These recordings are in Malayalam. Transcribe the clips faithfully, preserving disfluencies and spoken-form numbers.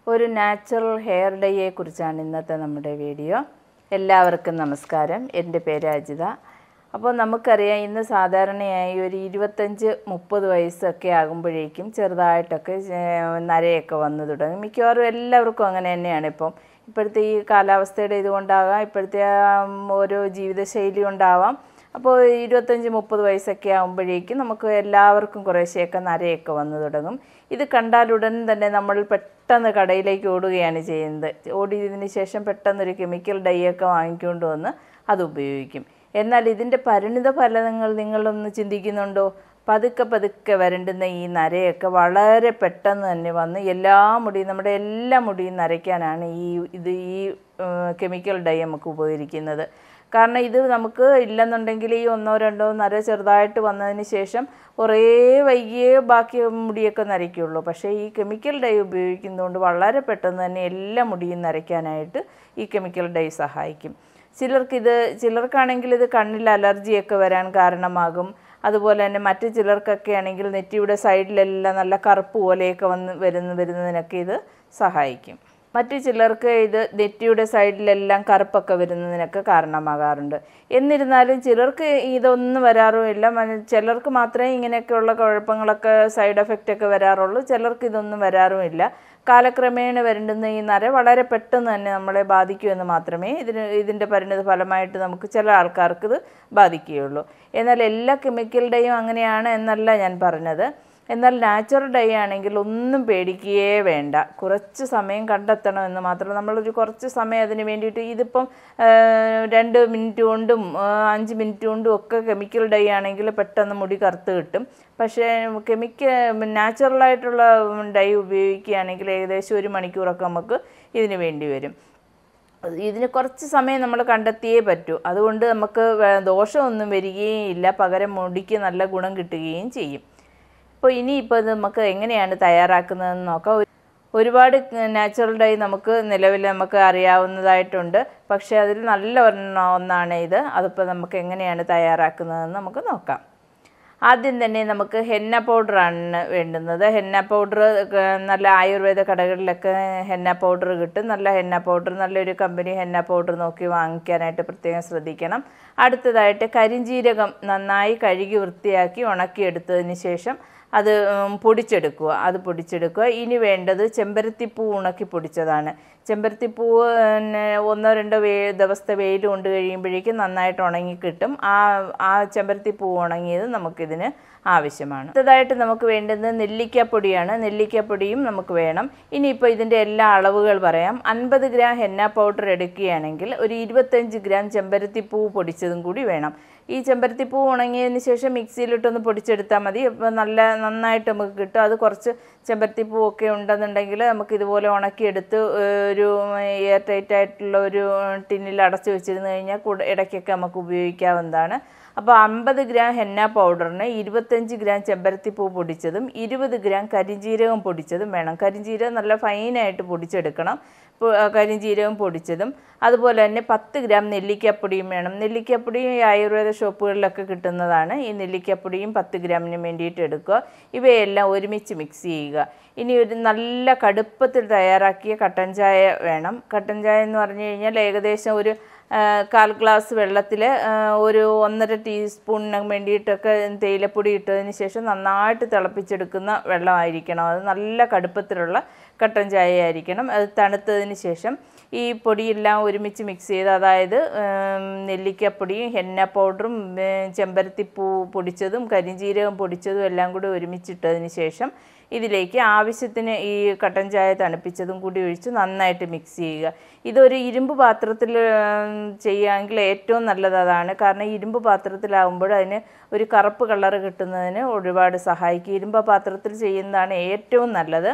ഒരു നാച്ചുറൽ ഹെയർ ഡൈയെ കുറിച്ചാണ് ഇന്നത്തെ നമ്മുടെ വീഡിയോ. എല്ലാവർക്കും നമസ്കാരം. എൻ്റെ പേര് അജിത. അപ്പോൾ നമുക്കറിയാം, ഇന്ന് സാധാരണയായി ഒരു ഇരുപത്തഞ്ച് മുപ്പത് വയസ്സൊക്കെ ആകുമ്പോഴേക്കും ചെറുതായിട്ടൊക്കെ നരയൊക്കെ വന്നു തുടങ്ങും. മിക്കവാറും എല്ലാവർക്കും അങ്ങനെ തന്നെയാണ്. ഇപ്പം ഇപ്പോഴത്തെ ഈ കാലാവസ്ഥയുടെ ഇതുകൊണ്ടാകാം, ഇപ്പോഴത്തെ ഓരോ ജീവിതശൈലി കൊണ്ടാവാം. അപ്പോൾ ഇരുപത്തഞ്ച് മുപ്പത് വയസ്സൊക്കെ ആകുമ്പോഴേക്കും നമുക്ക് എല്ലാവർക്കും കുറേശ്ശെയൊക്കെ നരയൊക്കെ വന്നു തുടങ്ങും. ഇത് കണ്ടാലുടൻ തന്നെ നമ്മൾ പെട്ടെന്ന് കടയിലേക്ക് ഓടുകയാണ് ചെയ്യുന്നത്. ഓടിയതിന് ശേഷം പെട്ടെന്നൊരു കെമിക്കൽ ഡൈ ഒക്കെ വാങ്ങിക്കൊണ്ട് വന്ന് അത് ഉപയോഗിക്കും. എന്നാൽ ഇതിൻ്റെ പരിണിത ഫലങ്ങൾ നിങ്ങളൊന്ന് ചിന്തിക്കുന്നുണ്ടോ? പതുക്കെ പതുക്കെ വരണ്ടുന്ന ഈ നരയൊക്കെ വളരെ പെട്ടെന്ന് തന്നെ വന്ന് എല്ലാ മുടിയും, നമ്മുടെ എല്ലാ മുടിയും നരയ്ക്കാനാണ് ഈ ഇത് ഈ കെമിക്കൽ ഡൈ നമുക്ക് ഉപകരിക്കുന്നത്. കാരണം ഇത് നമുക്ക് ഇല്ലെന്നുണ്ടെങ്കിൽ ഈ ഒന്നോ രണ്ടോ നര ചെറുതായിട്ട് വന്നതിന് ശേഷം കുറേ വൈകിയേ ബാക്കി മുടിയൊക്കെ നരയ്ക്കുള്ളൂ. പക്ഷേ ഈ കെമിക്കൽ ഡൈ ഉപയോഗിക്കുന്നതുകൊണ്ട് വളരെ പെട്ടെന്ന് തന്നെ എല്ലാ മുടിയും നരയ്ക്കാനായിട്ട് ഈ കെമിക്കൽ ഡൈ സഹായിക്കും. ചിലർക്കിത് ചിലർക്കാണെങ്കിൽ ഇത് കണ്ണിൽ അലർജിയൊക്കെ വരാൻ കാരണമാകും. അതുപോലെ തന്നെ മറ്റു ചിലർക്കൊക്കെ ആണെങ്കിൽ നെറ്റിയുടെ സൈഡിലെല്ലാം നല്ല കറുപ്പ് പോലെയൊക്കെ വന്ന് വരുന്ന വരുന്നതിനൊക്കെ ഇത് സഹായിക്കും. മറ്റു ചിലർക്ക് ഇത് നെറ്റിയുടെ സൈഡിലെല്ലാം കറുപ്പൊക്കെ വരുന്നതിനൊക്കെ കാരണമാകാറുണ്ട്. എന്നിരുന്നാലും ചിലർക്ക് ഇതൊന്നും വരാറുമില്ല. ചിലർക്ക് മാത്രമേ ഇങ്ങനെയൊക്കെയുള്ള കുഴപ്പങ്ങളൊക്കെ സൈഡ് എഫക്റ്റൊക്കെ വരാറുള്ളൂ. ചിലർക്ക് ഇതൊന്നും വരാറുമില്ല. കാലക്രമേണ വരണ്ടുന്ന ഈ നര വളരെ പെട്ടെന്ന് തന്നെ നമ്മളെ ബാധിക്കുമെന്ന് മാത്രമേ ഇതിന് ഇതിൻ്റെ പരിണിത ഫലമായിട്ട് നമുക്ക് ചില ആൾക്കാർക്ക് ഇത് ബാധിക്കുകയുള്ളൂ. എന്നാൽ എല്ലാ കെമിക്കൽ ഡൈയും അങ്ങനെയാണ് എന്നല്ല ഞാൻ പറഞ്ഞത്. എന്നാൽ നാച്ചുറൽ ഡൈ ആണെങ്കിൽ ഒന്നും പേടിക്കുകയേ വേണ്ട. കുറച്ച് സമയം കണ്ടെത്തണമെന്ന് മാത്രമല്ല. നമ്മളൊരു കുറച്ച് സമയം അതിന് വേണ്ടിയിട്ട്, ഇതിപ്പം രണ്ട് മിനിറ്റ് കൊണ്ടും അഞ്ച് മിനിറ്റ് കൊണ്ടും ഒക്കെ കെമിക്കൽ ഡൈ ആണെങ്കിൽ പെട്ടെന്ന് മുടി കറുത്ത് കിട്ടും. പക്ഷേ കെമിക്കൽ നാച്ചുറലായിട്ടുള്ള ഡൈ ഉപയോഗിക്കുകയാണെങ്കിൽ ഏകദേശം ഒരു മണിക്കൂറൊക്കെ നമുക്ക് ഇതിന് വേണ്ടി വരും. ഇതിന് കുറച്ച് സമയം നമ്മൾ കണ്ടെത്തിയേ പറ്റൂ. അതുകൊണ്ട് നമുക്ക് ദോഷമൊന്നും വരികയും ഇല്ല, പകരം മുടിക്ക് നല്ല ഗുണം കിട്ടുകയും ചെയ്യും. അപ്പോൾ ഇനിയിപ്പോൾ ഇത് നമുക്ക് എങ്ങനെയാണ് തയ്യാറാക്കുന്നതെന്ന് നോക്കാം. ഒരുപാട് നാച്ചുറൽ ഡൈ നമുക്ക് നിലവിൽ നമുക്ക് അറിയാവുന്നതായിട്ടുണ്ട്. പക്ഷേ അതിൽ നല്ല ഒന്നാണ് ഇത്. അതിപ്പോൾ നമുക്ക് എങ്ങനെയാണ് തയ്യാറാക്കുന്നതെന്ന് നമുക്ക് നോക്കാം. ആദ്യം തന്നെ നമുക്ക് ഹെന്ന പൗഡറാണ് വേണ്ടുന്നത്. ഹെന്ന പൗഡർ നല്ല ആയുർവേദ കടകളിലൊക്കെ ഹെന്ന പൗഡർ കിട്ടും. നല്ല ഹെന്ന പൗഡർ, നല്ലൊരു കമ്പനി ഹെന്ന പൗഡർ നോക്കി വാങ്ങിക്കാനായിട്ട് പ്രത്യേകം ശ്രദ്ധിക്കണം. അടുത്തതായിട്ട് കരിഞ്ജീരകം നന്നായി കഴുകി വൃത്തിയാക്കി ഉണക്കിയെടുത്തതിന് ശേഷം അത് പൊടിച്ചെടുക്കുക അത് പൊടിച്ചെടുക്കുക ഇനി വേണ്ടത് ചെമ്പരത്തിപ്പൂ ഉണക്കി പൊടിച്ചതാണ്. ചെമ്പരത്തിപ്പൂവ് ഒന്നോ രണ്ടോ വേ ദിവസത്തെ വെയിൽ കൊണ്ട് കഴിയുമ്പോഴേക്കും നന്നായിട്ട് ഉണങ്ങി കിട്ടും. ആ ആ ചെമ്പരത്തിപ്പൂ ഉണങ്ങിയത് നമുക്കിതിന് ആവശ്യമാണ്. അടുത്തതായിട്ട് നമുക്ക് വേണ്ടുന്നത് നെല്ലിക്കാപ്പൊടിയാണ്. നെല്ലിക്കാപ്പൊടിയും നമുക്ക് വേണം. ഇനിയിപ്പോൾ ഇതിൻ്റെ എല്ലാ അളവുകൾ പറയാം. അൻപത് ഗ്രാം ഹെന്ന പൗഡർ എടുക്കുകയാണെങ്കിൽ ഒരു ഇരുപത്തഞ്ച് ഗ്രാം ചെമ്പരത്തിപ്പൂ പൊടിച്ചതും കൂടി വേണം. ഈ ചെമ്പരത്തിപ്പൂ ഉണങ്ങിയതിന് ശേഷം മിക്സിയിലിട്ടൊന്ന് പൊടിച്ചെടുത്താൽ മതി. അപ്പോൾ നല്ല നന്നായിട്ട് നമുക്ക് കിട്ടും. അത് കുറച്ച് ചെമ്പരത്തിപ്പൂ ഒക്കെ ഉണ്ടെന്നുണ്ടെങ്കിൽ നമുക്ക് ഇതുപോലെ ഉണക്കിയെടുത്ത് ഒരു എയർ ടൈറ്റ് ആയിട്ടുള്ള ഒരു ടിന്നിൽ അടച്ചു വെച്ചിരുന്നു കഴിഞ്ഞാൽ കൂടെ ഇടയ്ക്കൊക്കെ നമുക്ക് ഉപയോഗിക്കാവുന്നതാണ്. അപ്പോൾ അമ്പത് ഗ്രാം ഹെന്ന പൗഡറിന് ഇരുപത്തഞ്ച് ഗ്രാം ചെമ്പരത്തിപ്പൂ പൊടിച്ചതും ഇരുപത് ഗ്രാം കരിഞ്ജീരകം പൊടിച്ചതും വേണം. കരിഞ്ജീരകം നല്ല ഫൈനായിട്ട് പൊടിച്ചെടുക്കണം. കരിഞ്ജീരകം പൊടിച്ചതും അതുപോലെ തന്നെ പത്ത് ഗ്രാം നെല്ലിക്കാപ്പൊടിയും വേണം. നെല്ലിക്കാപ്പൊടിയും ഈ ആയുർവേദ ഷോപ്പുകളിലൊക്കെ കിട്ടുന്നതാണ്. ഈ നെല്ലിക്കാപ്പൊടിയും പത്ത് ഗ്രാമിന് വേണ്ടിയിട്ട് എടുക്കുക. ഇവയെല്ലാം ഒരുമിച്ച് മിക്സ് ചെയ്യുക. ഇനി ഒരു നല്ല കടുപ്പത്തിൽ തയ്യാറാക്കിയ കട്ടൻ ചായ വേണം. കട്ടൻ ചായ എന്ന് പറഞ്ഞു കഴിഞ്ഞാൽ ഏകദേശം ഒരു കാൽ ഗ്ലാസ് വെള്ളത്തിൽ ഒരു ഒന്നര ടീസ്പൂണിന് വേണ്ടിയിട്ടൊക്കെ തേയിലപ്പൊടി ഇട്ടതിന് ശേഷം നന്നായിട്ട് തിളപ്പിച്ചെടുക്കുന്ന വെള്ളമായിരിക്കണം. അത് നല്ല കടുപ്പത്തിലുള്ള കട്ടൻ ചായ ആയിരിക്കണം. അത് തണുത്തതിന് ശേഷം ഈ പൊടിയെല്ലാം ഒരുമിച്ച് മിക്സ് ചെയ്ത്, അതായത് നെല്ലിക്കപ്പൊടിയും ഹെന്ന പൗഡറും ചെമ്പരത്തിപ്പൂ പൊടിച്ചതും കരിഞ്ജീരകം പൊടിച്ചതും എല്ലാം കൂടി ഒരുമിച്ചിട്ടതിന് ശേഷം ഇതിലേക്ക് ആവശ്യത്തിന് ഈ കട്ടൻ ചായ തണുപ്പിച്ചതും കൂടി ഒഴിച്ച് നന്നായിട്ട് മിക്സ് ചെയ്യുക. ഇതൊരു ഇരുമ്പ് പാത്രത്തിൽ ചെയ്യുകയാണെങ്കിൽ ഏറ്റവും നല്ലത് അതാണ്. കാരണം ഇരുമ്പ് പാത്രത്തിലാകുമ്പോൾ അതിന് ഒരു കറുപ്പ് കളറ് കിട്ടുന്നതിന് ഒരുപാട് സഹായിക്കും. ഇരുമ്പ് പാത്രത്തിൽ ചെയ്യുന്നതാണ് ഏറ്റവും നല്ലത്.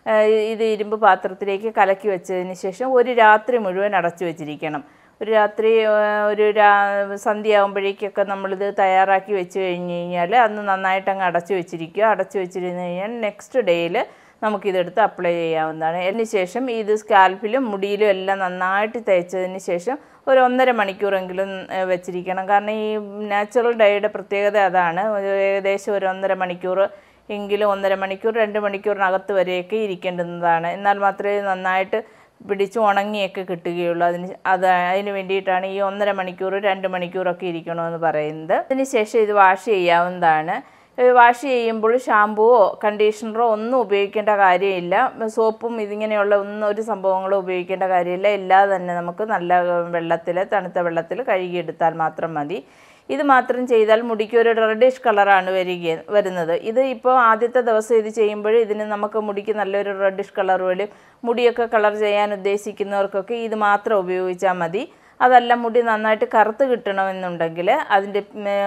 ഇത് ഇരുമ്പ് പാത്രത്തിലേക്ക് കലക്കി വെച്ചതിന് ശേഷം ഒരു രാത്രി മുഴുവൻ അടച്ചു വെച്ചിരിക്കണം. ഒരു രാത്രി ഒരു രാ സന്ധ്യയാകുമ്പോഴേക്കൊക്കെ നമ്മളിത് തയ്യാറാക്കി വെച്ച് കഴിഞ്ഞ് കഴിഞ്ഞാൽ അന്ന് നന്നായിട്ട് അങ്ങ് അടച്ചു വെച്ചിരിക്കുക. അടച്ചു വെച്ചിരുന്ന് കഴിഞ്ഞാൽ നെക്സ്റ്റ് ഡേയിൽ നമുക്കിതെടുത്ത് അപ്ലൈ ചെയ്യാവുന്നതാണ്. അതിന് ശേഷം ഇത് സ്കാൽപ്പിലും മുടിയിലും എല്ലാം നന്നായിട്ട് തേച്ചതിന് ശേഷം ഒരു ഒന്നര മണിക്കൂറെങ്കിലും വെച്ചിരിക്കണം. കാരണം ഈ നാച്ചുറൽ ഡൈയുടെ പ്രത്യേകത അതാണ്. ഏകദേശം ഒരു ഒന്നര മണിക്കൂർ എങ്കിലും ഒന്നര മണിക്കൂർ രണ്ട് മണിക്കൂറിനകത്ത് വരെയൊക്കെ ഇരിക്കേണ്ടുന്നതാണ്. എന്നാൽ മാത്രമേ നന്നായിട്ട് പിടിച്ച് ഉണങ്ങിയൊക്കെ കിട്ടുകയുള്ളൂ. അതിന് അത് അതിന് വേണ്ടിയിട്ടാണ് ഈ ഒന്നര മണിക്കൂർ രണ്ട് മണിക്കൂറൊക്കെ ഇരിക്കണമെന്ന് പറയുന്നത്. അതിന് ശേഷം ഇത് വാഷ് ചെയ്യാവുന്നതാണ്. വാഷ് ചെയ്യുമ്പോൾ ഷാമ്പുവോ കണ്ടീഷണറോ ഒന്നും ഉപയോഗിക്കേണ്ട കാര്യമില്ല. സോപ്പും ഇതിങ്ങനെയുള്ള ഒന്നും ഒരു സംഭവങ്ങളും ഉപയോഗിക്കേണ്ട കാര്യമില്ല. എല്ലാം തന്നെ നമുക്ക് നല്ല വെള്ളത്തിൽ തണുത്ത വെള്ളത്തിൽ കഴുകിയെടുത്താൽ മാത്രം മതി. ഇത് മാത്രം ചെയ്താൽ മുടിക്ക് ഒരു റെഡിഷ് കളറാണ് വരിക വരുന്നത്. ഇത് ഇപ്പോൾ ആദ്യത്തെ ദിവസം ഇത് ചെയ്യുമ്പോൾ ഇതിന് നമുക്ക് മുടിക്ക് നല്ലൊരു റെഡിഷ് കളർ വരും. മുടിയൊക്കെ കളർ ചെയ്യാൻ ഉദ്ദേശിക്കുന്നവർക്കൊക്കെ ഇത് മാത്രം ഉപയോഗിച്ചാൽ മതി. അതല്ല മുടി നന്നായിട്ട് കറുത്ത് കിട്ടണമെന്നുണ്ടെങ്കിൽ അതിൻ്റെ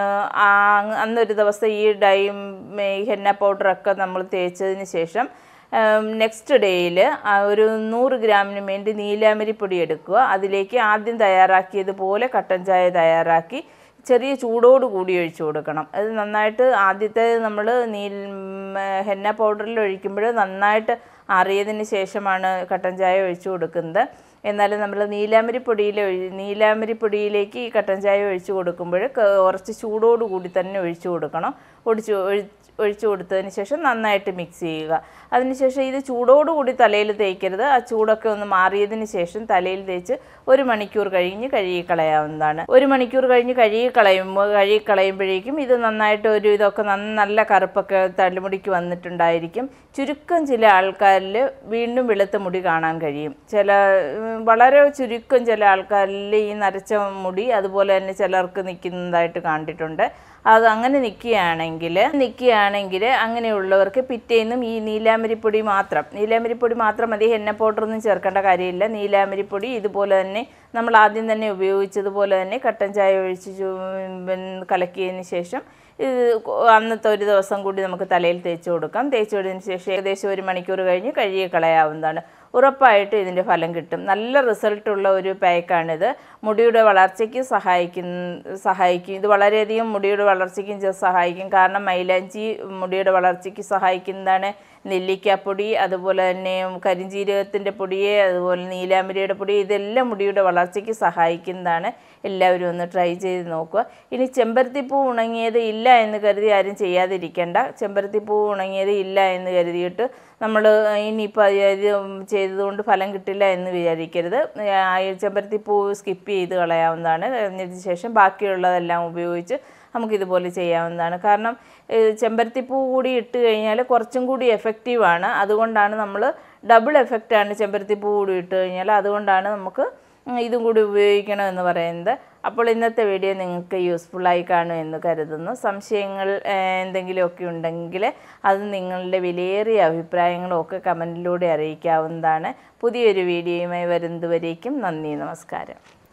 അന്നൊരു ദിവസം ഈ ഡൈയും ഹെന്ന പൗഡറൊക്കെ നമ്മൾ തേച്ചതിന് ശേഷം നെക്സ്റ്റ് ഡേയിൽ ഒരു നൂറ് ഗ്രാമിന് വേണ്ടി നീലാമരിപ്പൊടി എടുക്കുക. അതിലേക്ക് ആദ്യം തയ്യാറാക്കിയതുപോലെ കട്ടൻ ചായ തയ്യാറാക്കി ചെറിയ ചൂടോട് കൂടി ഒഴിച്ചു കൊടുക്കണം. അത് നന്നായിട്ട് ആദ്യത്തെ നമ്മൾ നീ ഹെന്ന പൗഡറിൽ ഒഴിക്കുമ്പോൾ നന്നായിട്ട് അറിയതിന് ശേഷമാണ് കട്ടൻ ചായ ഒഴിച്ചു കൊടുക്കുന്നത്. എന്നാലും നമ്മൾ നീലാമരിപ്പൊടിയിൽ ഒഴി നീലാമരിപ്പൊടിയിലേക്ക് ഈ കട്ടൻ ചായ ഒഴിച്ചു കൊടുക്കുമ്പോൾ കുറച്ച് ചൂടോട് കൂടി തന്നെ ഒഴിച്ചു കൊടുക്കണം. ഒഴിച്ചു ഒഴിച്ചു കൊടുത്തതിന് ശേഷം നന്നായിട്ട് മിക്സ് ചെയ്യുക. അതിനുശേഷം ഇത് ചൂടോടുകൂടി തലയിൽ തേക്കരുത്. ആ ചൂടൊക്കെ ഒന്ന് മാറിയതിന് ശേഷം തലയിൽ തേച്ച് ഒരു മണിക്കൂർ കഴിഞ്ഞ് കഴുകി കളയാവുന്നതാണ്. ഒരു മണിക്കൂർ കഴിഞ്ഞ് കഴുകി കളയുമ്പോൾ കഴുകി കളയുമ്പോഴേക്കും ഇത് നന്നായിട്ട് ഒരു ഇതൊക്കെ നല്ല കറുപ്പൊക്കെ തലമുടിക്ക് വന്നിട്ടുണ്ടായിരിക്കും. ചുരുക്കം ചില ആൾക്കാരിൽ വീണ്ടും വെളുത്ത മുടി കാണാൻ കഴിയും. ചില വളരെ ചുരുക്കം ചില ആൾക്കാരിൽ ഈ നരച്ച മുടി അതുപോലെ തന്നെ ചിലർക്ക് നിൽക്കുന്നതായിട്ട് കണ്ടിട്ടുണ്ട്. അത് അങ്ങനെ നിൽക്കുകയാണെങ്കിൽ നിൽക്കുകയാണെങ്കിൽ അങ്ങനെയുള്ളവർക്ക് പിറ്റേന്നും ഈ നീലാമരിപ്പൊടി മാത്രം നീലാമരിപ്പൊടി മാത്രം മതി. ഹെന്ന പൗഡറൊന്നും ചേർക്കേണ്ട കാര്യമില്ല. നീലാമരിപ്പൊടി ഇതുപോലെ തന്നെ നമ്മൾ ആദ്യം തന്നെ ഉപയോഗിച്ചതുപോലെ തന്നെ കട്ടൻ ചായ ഒഴിച്ച് കലക്കിയതിന് ശേഷം ഇത് അന്നത്തെ ഒരു ദിവസം കൂടി നമുക്ക് തലയിൽ തേച്ച് കൊടുക്കാം. തേച്ച് കൊടുത്തതിന് ശേഷം ഏകദേശം ഒരു മണിക്കൂർ കഴിഞ്ഞ് കഴുകി കളയാവുന്നതാണ്. ഉറപ്പായിട്ട് ഇതിൻ്റെ ഫലം കിട്ടും. നല്ല റിസൾട്ടുള്ള ഒരു പാക്കാണിത്. മുടിയുടെ വളർച്ചയ്ക്ക് സഹായിക്കുന്ന സഹായിക്കും ഇത് വളരെയധികം മുടിയുടെ വളർച്ചയ്ക്കും സഹായിക്കും. കാരണം മൈലാഞ്ചി മുടിയുടെ വളർച്ചയ്ക്ക് സഹായിക്കുന്നതാണ്. നെല്ലിക്കാപ്പൊടി അതുപോലെ തന്നെ കരിഞ്ജീരകത്തിൻ്റെ പൊടിയെ അതുപോലെ നീലാമരിയുടെ പൊടി ഇതെല്ലാം മുടിയുടെ വളർച്ചയ്ക്ക് സഹായിക്കുന്നതാണ്. എല്ലാവരും ഒന്ന് ട്രൈ ചെയ്ത് നോക്കുക. ഇനി ചെമ്പരത്തിപ്പൂ ഉണങ്ങിയത് ഇല്ല എന്ന് കരുതി ആരും ചെയ്യാതിരിക്കേണ്ട. ചെമ്പരത്തിപ്പൂ ഉണങ്ങിയത് ഇല്ല എന്ന് കരുതിയിട്ട് നമ്മൾ ഇനിയിപ്പോൾ ഇത് ചെയ്തതുകൊണ്ട് ഫലം കിട്ടില്ല എന്ന് വിചാരിക്കരുത്. ചെമ്പരത്തിപ്പൂ സ്കിപ്പ് ചെയ്ത് കളയാവുന്നതാണ്. അതിന് ശേഷം ബാക്കിയുള്ളതെല്ലാം ഉപയോഗിച്ച് നമുക്കിതുപോലെ ചെയ്യാവുന്നതാണ്. കാരണം ചെമ്പരത്തിപ്പൂ കൂടി ഇട്ട് കഴിഞ്ഞാൽ കുറച്ചും കൂടി എഫക്റ്റീവാണ്. അതുകൊണ്ടാണ് നമ്മൾ ഡബിൾ എഫക്റ്റാണ് ചെമ്പരത്തിപ്പൂ കൂടി ഇട്ട് കഴിഞ്ഞാൽ. അതുകൊണ്ടാണ് നമുക്ക് ഇതും കൂടി ഉപയോഗിക്കണം എന്ന് പറയുന്നത്. അപ്പോൾ ഇന്നത്തെ വീഡിയോ നിങ്ങൾക്ക് യൂസ്ഫുള്ളായി കാണുമെന്ന് കരുതുന്നു. സംശയങ്ങൾ എന്തെങ്കിലുമൊക്കെ ഉണ്ടെങ്കിൽ അത് നിങ്ങളുടെ വിലയേറിയ അഭിപ്രായങ്ങളും ഒക്കെ കമൻറ്റിലൂടെ അറിയിക്കാവുന്നതാണ്. പുതിയൊരു വീഡിയോയുമായി വരുന്നതുവരേക്കും നന്ദി, നമസ്കാരം.